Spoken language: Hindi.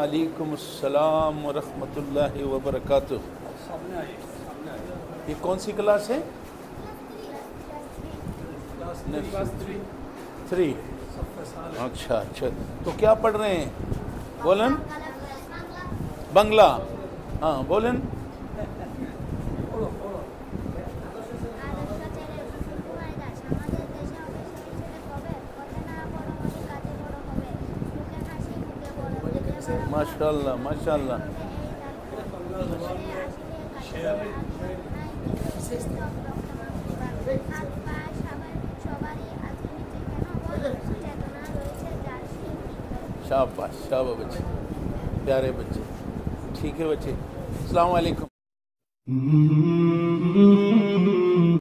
वालेकुम अस्सलाम व रहमतुल्लाहि व बरकातुहू। ये कौन सी क्लास है? 3। अच्छा अच्छा, तो क्या पढ़ रहे हैं? बोलन बांग्ला। हाँ बोलन। माशाल्लाह माशाल्लाह। शाबाश शाबाश बच्चे, प्यारे बच्चे। ठीक है बच्चे, अस्सलाम वालेकुम।